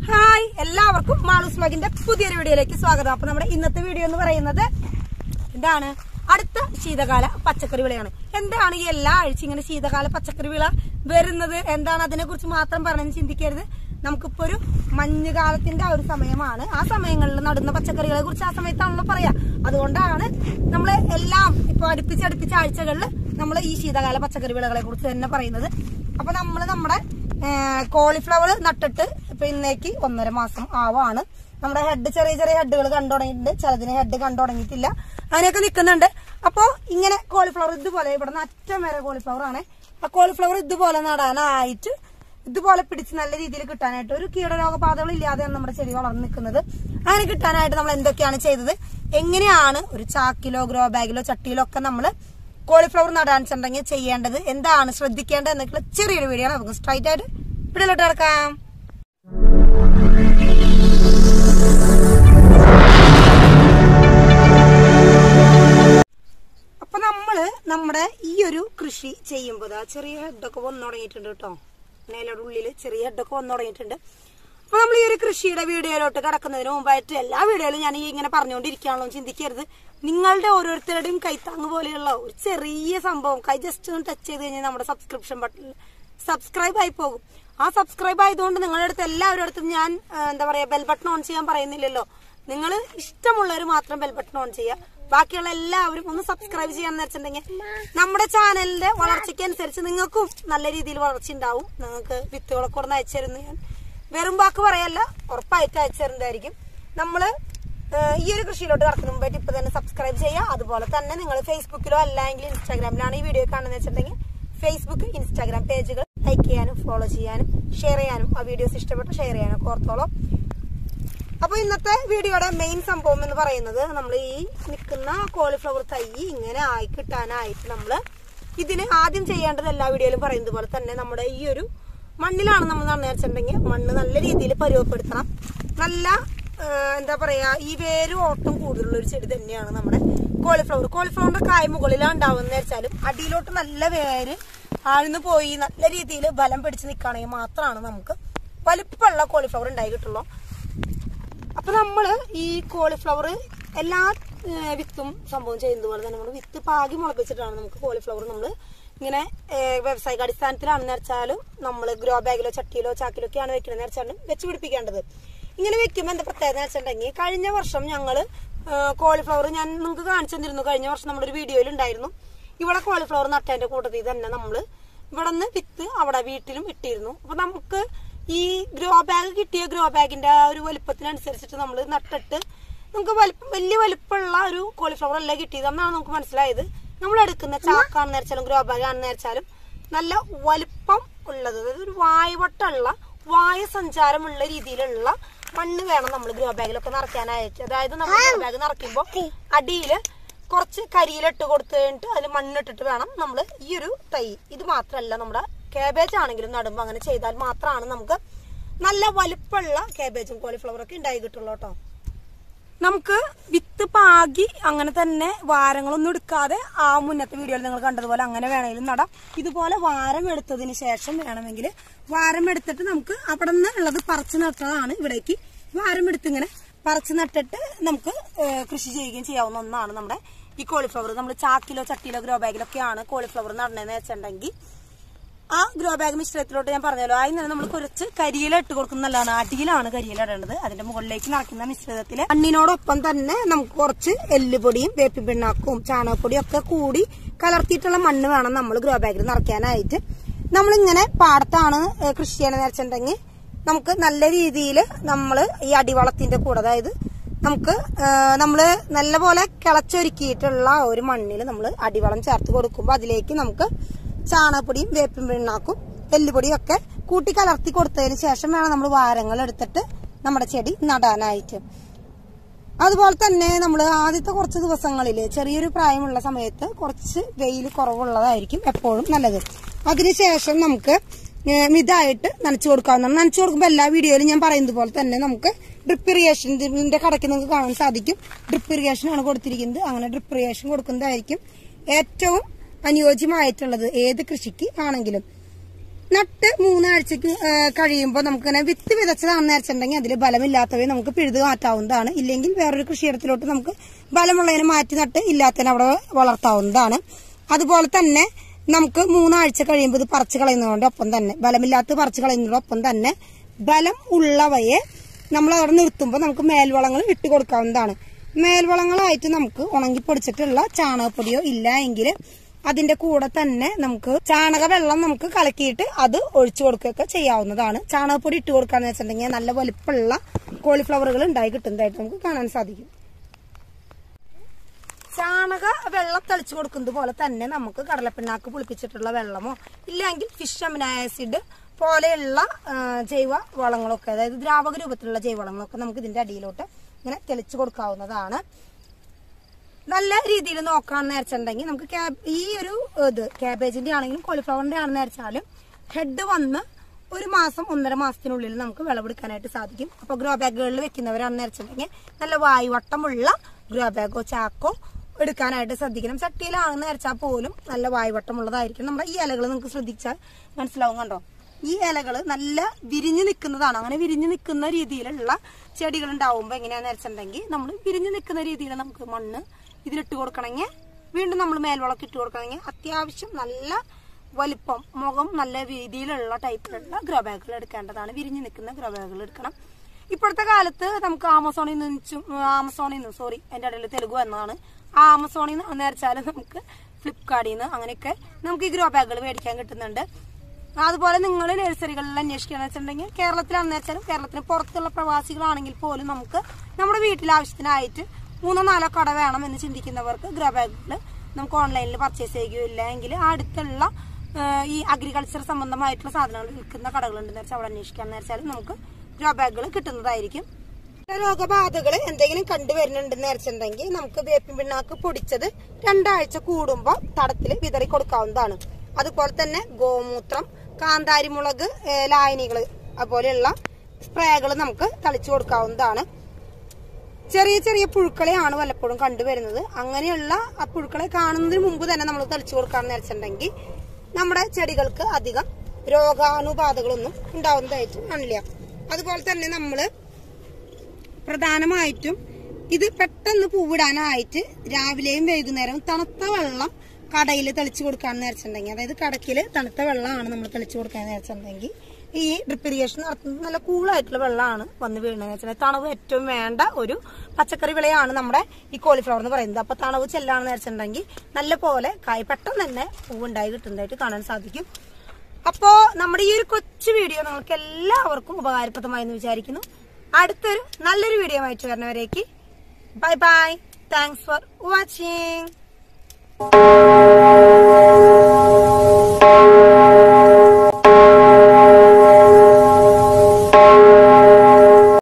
Hi, എല്ലാവർക്കും മാളൂസ് വ്ലോഗിന്റെ പുതിയൊരു വീഡിയോയിലേക്ക് സ്വാഗതം. അപ്പൊ നമ്മുടെ ഇന്നത്തെ വീഡിയോ എന്ന് പറയുന്നത് എന്താണ്, അടുത്ത ശീതകാല പച്ചക്കറി വിളയാണ്. എന്താണ് ഈ എല്ലാ ആഴ്ച ഇങ്ങനെ ശീതകാല പച്ചക്കറി വിള വരുന്നത്, എന്താണ് അതിനെ കുറിച്ച് മാത്രം പറഞ്ഞെന്ന് ചിന്തിക്കരുത്. നമുക്കിപ്പോ ഒരു മഞ്ഞുകാലത്തിന്റെ ആ ഒരു സമയമാണ്. ആ സമയങ്ങളിൽ നടുന്ന പച്ചക്കറികളെ കുറിച്ച് ആ സമയത്താണല്ലോ പറയാ. അതുകൊണ്ടാണ് നമ്മള് എല്ലാം ഇപ്പൊ അടുപ്പിച്ച ആഴ്ചകളിൽ നമ്മൾ ഈ ശീതകാല പച്ചക്കറി വിളകളെ കുറിച്ച് തന്നെ പറയുന്നത്. അപ്പൊ നമ്മള് നമ്മുടെ കോളിഫ്ലവർ നട്ടിട്ട് ഇപ്പൊ ഇന്നേക്ക് 1.5 മാസം ആവാണ്. നമ്മുടെ ഹെഡ് ചെറിയ ഹെഡുകൾ കണ്ടു തുടങ്ങിയിട്ടുണ്ട്, ചിലതിന് ഹെഡ് കണ്ടു തുടങ്ങിയിട്ടില്ല, അങ്ങനെയൊക്കെ നിൽക്കുന്നുണ്ട്. അപ്പോ ഇങ്ങനെ കോളിഫ്ലവർ ഇതുപോലെ ഇവിടെ നിന്ന് അറ്റം വരെ കോളിഫ്ലവർ ആണ്. ആ കോളിഫ്ലവർ ഇതുപോലെ നടാനായിട്ട്, ഇതുപോലെ പിടിച്ച് നല്ല രീതിയിൽ കിട്ടാനായിട്ട്, ഒരു കീടരോഗബാധകൾ ഇല്ലാതെയാണ് നമ്മുടെ ചെടി വളർന്നു നിൽക്കുന്നത്. അങ്ങനെ കിട്ടാനായിട്ട് നമ്മൾ എന്തൊക്കെയാണ് ചെയ്തത്, എങ്ങനെയാണ് ഒരു ചാക്കിലോ ഗ്രോ ബാഗിലോ ചട്ടിയിലോ ഒക്കെ നമ്മൾ കോളിഫ്ലവർ നടാനുണ്ടെങ്കിൽ ചെയ്യേണ്ടത്, എന്താണ് ശ്രദ്ധിക്കേണ്ടത് എന്നൊക്കെയുള്ള ചെറിയൊരു വീഡിയോ ആണ്. നമുക്ക് സ്ട്രൈറ്റ് ആയിട്ട് വീഡിയോയിലോട്ട് കിടക്കാം. അപ്പൊ നമ്മള് നമ്മുടെ ഈ ഒരു കൃഷി ചെയ്യുമ്പോൾ ചെറിയ ഹെഡൊക്കെ വന്നു തുടങ്ങിയിട്ടുണ്ട് കേട്ടോ. മേലോട് ഉള്ളില് ചെറിയ ഹെഡൊക്കെ വന്നു തുടങ്ങിയിട്ടുണ്ട്. അപ്പൊ നമ്മൾ ഈ ഒരു കൃഷിയുടെ വീഡിയോയിലോട്ട് കിടക്കുന്നതിന് മുമ്പായിട്ട് എല്ലാ വീഡിയോയിലും ഞാൻ ഈ ഇങ്ങനെ പറഞ്ഞുകൊണ്ടിരിക്കുകയാണല്ലോ ചിന്തിക്കരുത്. നിങ്ങളുടെ ഓരോരുത്തരുടെയും കൈത്താങ് പോലെയുള്ള ഒരു ചെറിയ സംഭവം കൈ ജസ്റ്റ് ഒന്ന് ടച്ച് ചെയ്ത് കഴിഞ്ഞാൽ നമ്മുടെ സബ്സ്ക്രിപ്ഷൻ ബട്ടണിൽ സബ്സ്ക്രൈബ് ആയി പോകും. ആ സബ്സ്ക്രൈബ് ആയതുകൊണ്ട് നിങ്ങളുടെ അടുത്ത് എല്ലാവരുടെ അടുത്തും ഞാൻ എന്താ പറയാ ബെൽ ബട്ടൺ ഓൺ ചെയ്യാൻ പറയുന്നില്ലല്ലോ. നിങ്ങൾ ഇഷ്ടമുള്ളവർ മാത്രം ബെൽ ബട്ടൺ ഓൺ ചെയ്യുക. ബാക്കിയുള്ള എല്ലാവരും ഒന്ന് സബ്സ്ക്രൈബ് ചെയ്യാന്ന് വെച്ചിട്ടുണ്ടെങ്കിൽ നമ്മുടെ ചാനലിന്റെ വളർച്ചയ്ക്ക് അനുസരിച്ച് നിങ്ങൾക്കും നല്ല രീതിയിൽ വളർച്ച ഉണ്ടാവും. നിങ്ങൾക്ക് വിത്തുകളൊക്കെ ഒന്ന് അയച്ചു തരുന്നു. ഞാൻ വെറും വാക്ക് പറയല്ല, ഉറപ്പായിട്ട് അയച്ചു തരുന്നതായിരിക്കും. നമ്മള് ഈ ഒരു കൃഷിയിലോട്ട് കടക്കുന്ന മുമ്പായിട്ട് ഇപ്പൊ തന്നെ സബ്സ്ക്രൈബ് ചെയ്യുക. അതുപോലെ തന്നെ നിങ്ങൾ ഫേസ്ബുക്കിലോ അല്ലെങ്കിൽ ഇൻസ്റ്റാഗ്രാമിലാണ് ഈ വീഡിയോ കാണുന്നത് വെച്ചിട്ടുണ്ടെങ്കിൽ ഫേസ്ബുക്ക് ഇൻസ്റ്റാഗ്രാം പേജുകൾ ലൈക്ക് ചെയ്യാനും ഫോളോ ചെയ്യാനും ഷെയർ ചെയ്യാനും, ആ വീഡിയോസ് ഇഷ്ടപ്പെട്ട് ഷെയർ ചെയ്യാനും ഓർത്തോളം. അപ്പൊ ഇന്നത്തെ വീഡിയോയുടെ മെയിൻ സംഭവം എന്ന് പറയുന്നത്, നമ്മൾ ഈ നിൽക്കുന്ന കോളിഫ്ലവർ തൈ ഇങ്ങനെ ആയി കിട്ടാനായിട്ട് നമ്മള് ഇതിന് ആദ്യം ചെയ്യേണ്ടത് എല്ലാ വീഡിയോയിലും പറയുന്നത് പോലെ തന്നെ നമ്മുടെ ഈ ഒരു മണ്ണിലാണ് നമ്മൾ നടുന്നുണ്ടെങ്കിൽ മണ്ണ് നല്ല രീതിയിൽ പരുവപ്പെടുത്തണം. നല്ല എന്താ പറയാ ഈ വേര് ഓട്ടം കൂടുതലുള്ള ഒരു ചെടി തന്നെയാണ് നമ്മുടെ കോളിഫ്ലവർ. കോളിഫ്ലവറിന്റെ കായ് മുകളിലാണ് ഉണ്ടാവുന്ന വെച്ചാലും അടിയിലോട്ട് നല്ല വേര് ആഴ്ന്നു പോയി നല്ല രീതിയിൽ ബലം പിടിച്ച് നിൽക്കുകയാണെങ്കിൽ മാത്രമാണ് നമുക്ക് വലുപ്പമുള്ള കോളിഫ്ലവർ ഉണ്ടായി കിട്ടുള്ളൂ. അപ്പൊ നമ്മള് ഈ കോളിഫ്ലവർ എല്ലാ വിത്തും സംഭവം ചെയ്യുന്നത് പോലെ തന്നെ നമ്മൾ വിത്ത് പാകി മുളപ്പിച്ചിട്ടാണ് നമുക്ക് കോളിഫ്ലവർ നമ്മൾ ഇങ്ങനെ വ്യവസായിക അടിസ്ഥാനത്തിലാണെന്ന് വെച്ചാലും നമ്മൾ ഗ്രോ ബാഗിലോ ചട്ടിയിലോ ചാക്കിലോ ഒക്കെയാണ് വെക്കണമെന്ന് വെച്ചാലും വെച്ച് പിടിപ്പിക്കേണ്ടത്. ഇങ്ങനെ വെക്കുമ്പോൾ എന്താ പ്രത്യേകത വെച്ചിട്ടുണ്ടെങ്കിൽ, കഴിഞ്ഞ വർഷം ഞങ്ങള് കോളിഫ്ലവർ ഞാൻ നിങ്ങൾക്ക് കാണിച്ചു തന്നിരുന്നു. കഴിഞ്ഞ വർഷം നമ്മുടെ ഒരു വീഡിയോയിൽ ഉണ്ടായിരുന്നു. ഇവിടെ കോളിഫ്ലവർ നട്ടതിന്റെ കൂട്ടത്തിൽ തന്നെ നമ്മള് ഇവിടെ നിന്ന് വിത്ത് അവിടെ വീട്ടിലും ഇട്ടിരുന്നു. അപ്പൊ നമുക്ക് ഈ ഗ്രോ ബാഗ് കിട്ടിയ ഗ്രോ ബാഗിന്റെ ആ ഒരു വലുപ്പത്തിനനുസരിച്ചിട്ട് നമ്മൾ നട്ടിട്ട് നമുക്ക് വലിയ വലുപ്പമുള്ള ഒരു കോളിഫ്ലവർ അല്ല കിട്ടിയത് എന്നാണ് നമുക്ക് മനസ്സിലായത്. നമ്മൾ എടുക്കുന്ന ചാക്കാണെന്ന് വെച്ചാലും ഗ്രോ ബാഗ് ആണെന്ന് വെച്ചാലും നല്ല വലുപ്പം ഉള്ളത്, അതായത് ഒരു വായുവട്ടമുള്ള വായു സഞ്ചാരമുള്ള രീതിയിലുള്ള മണ്ണ് വേണം നമ്മൾ ഗ്രോ ബാഗിലൊക്കെ നിറയ്ക്കാനായിട്ട്. അതായത് നമ്മൾ ഗ്രോ ബാഗ് നിറയ്ക്കുമ്പോൾ അടിയിൽ കുറച്ച് കരിയിലിട്ട് കൊടുത്തു കഴിഞ്ഞിട്ട് അതിൽ മണ്ണിട്ടിട്ട് വേണം നമ്മൾ ഈ ഒരു തൈ. ഇത് മാത്രമല്ല, നമ്മുടെ കാബേജ് ആണെങ്കിലും നടുമ്പോൾ അങ്ങനെ ചെയ്താൽ മാത്രമാണ് നമുക്ക് നല്ല വലുപ്പമുള്ള കാബേജും കോളിഫ്ലവറൊക്കെ ഉണ്ടായി കിട്ടുള്ളൂ കേട്ടോ. നമുക്ക് വിത്ത് പാകി അങ്ങനെ തന്നെ വാരങ്ങളൊന്നും എടുക്കാതെ ആ മുന്നത്തെ വീഡിയോയിൽ നിങ്ങൾ കണ്ടതുപോലെ അങ്ങനെ വേണമെങ്കിലും നടാം. ഇതുപോലെ വാരം എടുത്തതിന് ശേഷം വേണമെങ്കിൽ വാരം എടുത്തിട്ട് നമുക്ക് അവിടെ നിന്ന് ഉള്ളത് പറിച്ചു നട്ടതാണ് ഇവിടേക്ക് വാരം എടുത്ത് ഇങ്ങനെ പറിച്ചു നട്ടിട്ട് നമുക്ക് കൃഷി ചെയ്യുകയും ചെയ്യാവുന്ന ഒന്നാണ് നമ്മുടെ ഈ കോളിഫ്ലവർ. നമ്മൾ ചാക്കിലോ ചട്ടിയിലോ ഗ്രോ ബാഗിലൊക്കെയാണ് കോളിഫ്ലവർ നടണേന്ന് വെച്ചിട്ടുണ്ടെങ്കിൽ ആ ഗ്രോ ബാഗ് മിശ്രിതത്തിലോട്ട് ഞാൻ പറഞ്ഞല്ലോ, അതിന് തന്നെ നമ്മൾ കുറച്ച് കരിയില ഇട്ട് കൊടുക്കുന്നതാണ്. അടിയിലാണ് കരിയില ഇടേണ്ടത്. അതിന്റെ മുകളിലേക്ക് നിറയ്ക്കുന്ന മിശ്രിതത്തില് മണ്ണിനോടൊപ്പം തന്നെ നമുക്ക് കുറച്ച് എല്ലുപൊടിയും വേപ്പിൻ പിണ്ണാക്കും ചാണകപ്പൊടിയും ഒക്കെ കൂടി കലർത്തിയിട്ടുള്ള മണ്ണ് വേണം നമ്മൾ ഗ്രോ ബാഗിൽ നിറയ്ക്കാനായിട്ട്. നമ്മളിങ്ങനെ പാടത്താണ് കൃഷി ചെയ്യണമെന്ന് വെച്ചിട്ടുണ്ടെങ്കിൽ നമുക്ക് നല്ല രീതിയിൽ നമ്മൾ ഈ അടിവളത്തിന്റെ കൂടെ, അതായത് നമുക്ക് നമ്മള് നല്ലപോലെ കിളച്ചൊരുക്കിയിട്ടുള്ള ഒരു മണ്ണിൽ നമ്മൾ അടിവളം ചേർത്ത് കൊടുക്കുമ്പോൾ അതിലേക്ക് നമുക്ക് ചാണകപ്പൊടിയും വേപ്പിൻ പിണ്ണാക്കും എല്ലുപൊടിയും ഒക്കെ കൂട്ടി കലർത്തി കൊടുത്തതിന് ശേഷം വേണം നമ്മൾ വാരങ്ങൾ എടുത്തിട്ട് നമ്മുടെ ചെടി നടാനായിട്ട്. അതുപോലെ തന്നെ നമ്മൾ ആദ്യത്തെ കുറച്ച് ദിവസങ്ങളിൽ ചെറിയൊരു പ്രായമുള്ള സമയത്ത് കുറച്ച് വെയിൽ കുറവുള്ളതായിരിക്കും എപ്പോഴും നല്ലത്. അതിനുശേഷം നമുക്ക് മിതമായിട്ട് നനച്ചു കൊടുക്കാവുന്നതാണ്. നനച്ചു കൊടുക്കുമ്പോൾ എല്ലാ വീഡിയോയിലും ഞാൻ പറയുന്നത് പോലെ തന്നെ നമുക്ക് ഡ്രിപ്പ് ഇറിഗേഷന്റെ കടയ്ക്ക് നിങ്ങൾക്ക് കാണാൻ സാധിക്കും. ഡ്രിപ്പ് ഇറിഗേഷൻ ആണ് കൊടുത്തിരിക്കുന്നത്. അങ്ങനെ ഡ്രിപ്പ് ഇറിഗേഷൻ കൊടുക്കുന്നതായിരിക്കും ഏറ്റവും അനുയോജ്യമായിട്ടുള്ളത് ഏത് കൃഷിക്ക് ആണെങ്കിലും. നട്ട് 3 ആഴ്ചക്ക് കഴിയുമ്പോൾ നമുക്കിങ്ങനെ വിത്ത് വിതച്ചതാണെന്ന് വെച്ചിട്ടുണ്ടെങ്കിൽ അതിൽ ബലമില്ലാത്തവയെ നമുക്ക് പിഴുത് മാറ്റാവുന്നതാണ്. ഇല്ലെങ്കിൽ വേറൊരു കൃഷിയിടത്തിലോട്ട് നമുക്ക് ബലമുള്ളതിനെ മാറ്റി നട്ട് ഇല്ലാത്തതിനെ അവിടെ വളർത്താവുന്നതാണ്. അതുപോലെ തന്നെ നമുക്ക് 3 ആഴ്ച കഴിയുമ്പോൾ ഇത് പറിച്ചു കളയുന്നതോടൊപ്പം തന്നെ ബലമില്ലാത്ത പറിച്ചു കളയുന്നതോടൊപ്പം തന്നെ ബലം ഉള്ളവയെ നമ്മൾ അവിടെ നിർത്തുമ്പോൾ നമുക്ക് മേൽവളങ്ങൾ ഇട്ട് കൊടുക്കാവുന്നതാണ്. മേൽവളങ്ങളായിട്ട് നമുക്ക് ഉണങ്ങിപ്പൊടിച്ചിട്ടുള്ള ചാണകപ്പൊടിയോ ഇല്ല എങ്കിൽ അതിന്റെ കൂടെ തന്നെ നമുക്ക് ചാണക വെള്ളം നമുക്ക് കലക്കിയിട്ട് അത് ഒഴിച്ചു കൊടുക്കുകയൊക്കെ ചെയ്യാവുന്നതാണ്. ചാണകപ്പൊടി ഇട്ട് കൊടുക്കാന്ന് വെച്ചിട്ടുണ്ടെങ്കിൽ നല്ല വലിപ്പമുള്ള കോളിഫ്ലവറുകൾ ഉണ്ടായി കിട്ടുന്നതായിട്ട് നമുക്ക് കാണാൻ സാധിക്കും. ചാണക വെള്ളം തളിച്ചു കൊടുക്കുന്നത് പോലെ തന്നെ നമുക്ക് കടലപ്പിണ്ണാക്ക് പുളിപ്പിച്ചിട്ടുള്ള വെള്ളമോ ഇല്ലെങ്കിൽ ഫിഷ് അമിനോ ആസിഡ് പോലെയുള്ള ജൈവ വളങ്ങളൊക്കെ, അതായത് ദ്രാവക രൂപത്തിലുള്ള ജൈവവളങ്ങളൊക്കെ നമുക്ക് ഇതിന്റെ അടിയിലോട്ട് ഇങ്ങനെ തെളിച്ചു കൊടുക്കാവുന്നതാണ്. നല്ല രീതിയിൽ നോക്കാന്ന് വെച്ചിട്ടുണ്ടെങ്കിൽ നമുക്ക് ഈ ഒരു ക്യാബേജിന്റെ ആണെങ്കിലും കോളിഫ്ലവറിന്റെ ആണെന്ന് വെച്ചാലും ഹെഡ് വന്ന് 1 മാസം 1.5 മാസത്തിനുള്ളിൽ നമുക്ക് വിളവെടുക്കാനായിട്ട് സാധിക്കും. അപ്പൊ ഗ്രോ ബാഗുകളിൽ വെക്കുന്നവരാണെന്ന് വെച്ചിട്ടുണ്ടെങ്കിൽ നല്ല വായുവട്ടമുള്ള ഗ്രോ ബാഗോ ചാക്കോ എടുക്കാനായിട്ട് ശ്രദ്ധിക്കണം. ചട്ടിയിലാണെന്ന് വെച്ചാൽ പോലും നല്ല വായുവട്ടമുള്ളതായിരിക്കും. നമ്മുടെ ഈ ഇലകൾ നിങ്ങൾക്ക് ശ്രദ്ധിച്ചാൽ മനസ്സിലാവും. കണ്ടോ, ഈ ഇലകൾ നല്ല വിരിഞ്ഞു നിൽക്കുന്നതാണ്. അങ്ങനെ വിരിഞ്ഞു നിൽക്കുന്ന രീതിയിലുള്ള ചെടികൾ ഉണ്ടാവുമ്പോൾ എങ്ങനെയാന്ന് വെച്ചിട്ടുണ്ടെങ്കിൽ നമ്മൾ വിരിഞ്ഞു നിൽക്കുന്ന രീതിയിൽ നമുക്ക് മണ്ണ് ഇതിലിട്ട് കൊടുക്കണമെങ്കിൽ, വീണ്ടും നമ്മൾ മേൽവളക്ക് ഇട്ട് കൊടുക്കണമെങ്കിൽ അത്യാവശ്യം നല്ല വലിപ്പം മുഖം നല്ല രീതിയിലുള്ള ടൈപ്പിലുള്ള ഗ്രോ ബാഗുകൾ എടുക്കേണ്ടതാണ്. വിരിഞ്ഞു നിൽക്കുന്ന ഗ്രോ ബാഗുകൾ എടുക്കണം. ഇപ്പോഴത്തെ കാലത്ത് നമുക്ക് ആമസോണിൽ നിന്ന് സോറി എന്റെ ഇടയിൽ തെലുഗു എന്നതാണ്. ആമസോണിൽ നിന്ന് നേർച്ചാൽ നമുക്ക് ഫ്ലിപ്കാർട്ടിൽ നിന്ന് അങ്ങനെയൊക്കെ നമുക്ക് ഈ ഗ്രോ ബാഗുകൾ മേടിക്കാൻ കിട്ടുന്നുണ്ട്. അതുപോലെ നിങ്ങൾ നഴ്സറികളിൽ അന്വേഷിക്കുകയെന്ന് വെച്ചിട്ടുണ്ടെങ്കിൽ കേരളത്തിലാണെന്ന് വെച്ചാലും കേരളത്തിന് പുറത്തുള്ള പ്രവാസികളാണെങ്കിൽ പോലും നമുക്ക് നമ്മുടെ വീട്ടിലാവശ്യത്തിനായിട്ട് 3-4 കട വേണം എന്ന് ചിന്തിക്കുന്നവർക്ക് ഗ്രോ ബാഗുകൾ നമുക്ക് ഓൺലൈനിൽ പർച്ചേസ് ചെയ്യുകയില്ല എങ്കിൽ അടുത്തുള്ള ഈ അഗ്രികൾച്ചർ സംബന്ധമായിട്ടുള്ള സാധനങ്ങൾ വിൽക്കുന്ന കടകളുണ്ടെന്ന് വെച്ചാൽ അവിടെ അന്വേഷിക്കാന്ന് വെച്ചാൽ നമുക്ക് ഗ്രോ ബാഗുകൾ കിട്ടുന്നതായിരിക്കും. രോഗബാധകൾ എന്തെങ്കിലും കണ്ടുവരുന്നുണ്ടെന്ന് വെച്ചിട്ടുണ്ടെങ്കിൽ നമുക്ക് വേപ്പിൻ പിണ്ണാക്ക് പൊടിച്ചത് 2 ആഴ്ച കൂടുമ്പോൾ തടത്തിൽ വിതറി കൊടുക്കാവുന്നതാണ്. അതുപോലെ തന്നെ ഗോമൂത്രം, കാന്താരിമുളക് ലായനികൾ അതുപോലെയുള്ള സ്പ്രേകൾ നമുക്ക് തളിച്ചു കൊടുക്കാവുന്നതാണ്. ചെറിയ ചെറിയ പുഴുക്കളെയാണ് വല്ലപ്പോഴും കണ്ടുവരുന്നത്. അങ്ങനെയുള്ള ആ പുഴുക്കളെ കാണുന്നതിന് മുമ്പ് തന്നെ നമ്മൾ തളിച്ചു കൊടുക്കാന്ന് വെച്ചിട്ടുണ്ടെങ്കിൽ നമ്മുടെ ചെടികൾക്ക് അധികം രോഗാണുബാധകളൊന്നും ഉണ്ടാവുന്നതായിട്ട് കാണില്ല. അതുപോലെ തന്നെ നമ്മള് പ്രധാനമായിട്ടും ഇത് പെട്ടെന്ന് പൂവിടാനായിട്ട് രാവിലെയും വൈകുന്നേരവും തണുത്ത വെള്ളം കടയിൽ തെളിച്ചു കൊടുക്കാന്ന് വെച്ചിട്ടുണ്ടെങ്കിൽ, അതായത് കടക്കില് തണുത്ത വെള്ളമാണ് നമ്മൾ തെളിച്ചു കൊടുക്കാന്ന് വെച്ചിട്ടുണ്ടെങ്കിൽ ഈ ഡ്രിപ്പ് ഇറിഗേഷൻ നടത്തുന്നത് നല്ല കൂളായിട്ടുള്ള വെള്ളമാണ് വന്ന് വീഴുന്നത് വെച്ചിട്ടുണ്ടെങ്കിൽ തണവ് ഏറ്റവും വേണ്ട ഒരു പച്ചക്കറി വിളയാണ് നമ്മുടെ ഈ കോളിഫ്ലവർ എന്ന് പറയുന്നത്. അപ്പൊ തണവ് ചെല്ലാണെന്ന് വെച്ചിട്ടുണ്ടെങ്കിൽ നല്ല പോലെ കായ് പെട്ടെന്ന് തന്നെ പൂവുണ്ടായി കിട്ടുന്നതായിട്ട് കാണാൻ സാധിക്കും. അപ്പോ നമ്മുടെ ഈ ഒരു കൊച്ചു വീഡിയോ നിങ്ങൾക്ക് എല്ലാവർക്കും ഉപകാരപ്രദമായി എന്ന് വിചാരിക്കുന്നു. അടുത്തൊരു നല്ലൊരു വീഡിയോ ആയിട്ട് വരുന്നവരേക്ക് bye bye. Thanks for watching.